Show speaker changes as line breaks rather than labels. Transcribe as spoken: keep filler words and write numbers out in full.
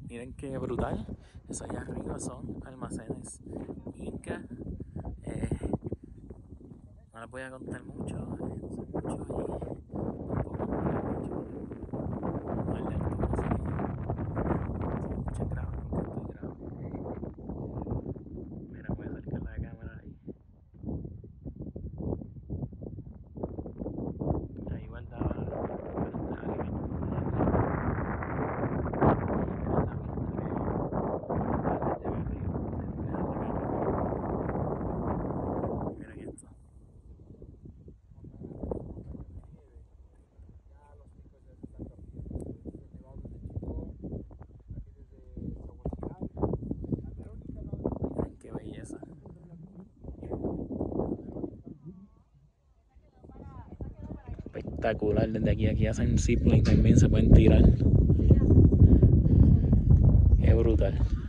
Miren qué brutal. Eso allá arriba son almacenes Inca. Eh, no les voy a contar mucho, eh, no sé mucho y tampoco me mucho. No es de altura, así que si me escuchan grave, porque estoy grave. Mira, voy a acercar la cámara ahí. Ahí guardaba bastantes alimentos allá arriba. Miren esto. Miren qué belleza. Espectacular. Desde aquí, aquí hacen zipline también, se pueden tirar. Qué brutal.